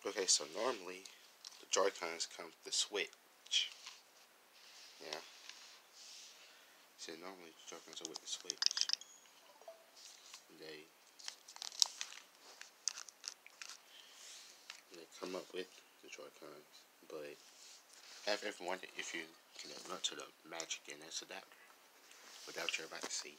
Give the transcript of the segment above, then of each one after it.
Okay, so normally the Joy-Cons come with the switch. Yeah. See, normally the Joy-Cons are with the switch. They come up with the Joy-Cons, but I've ever wondered if you can run to the Magic NS adapter without you're about to see.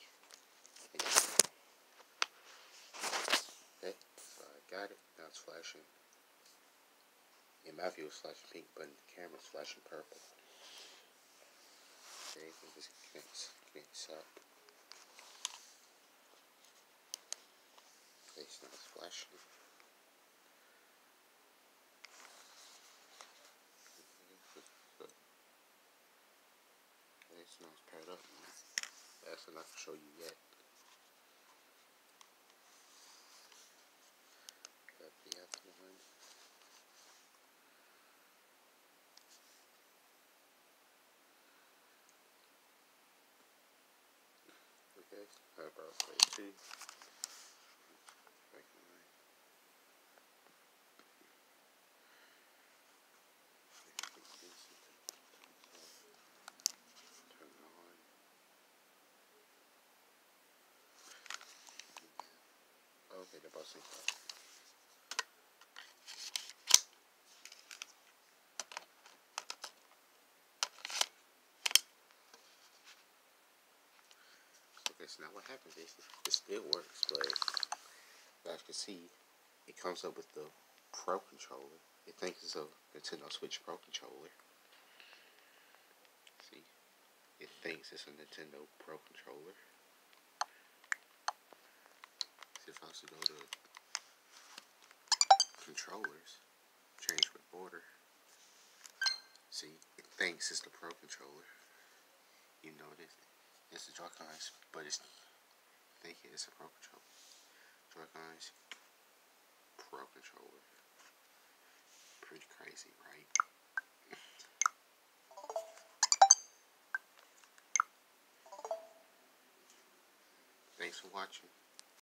Okay, so I got it. Now it's flashing. In my view, it's flashing pink, but in the camera's flashing purple. Okay, this connects up. Okay, so now it's flashing. Okay, so now it's paired up. That's enough to show you yet. Got the other one. Okay, I brought play 2. Turn it on. Okay, the busting part. Okay, so now what happens is it still works, but as you can see, it comes up with the Pro controller. It thinks it's a Nintendo Switch Pro controller. See, it thinks it's a Nintendo Pro controller. See, if I was to go to controllers, change with border. See, it thinks it's the Pro controller. You know this. It's the Joy-Cons, but it's thinking it's a Pro controller. Joy-Cons, Pro controller. Pretty crazy, right? Thanks for watching.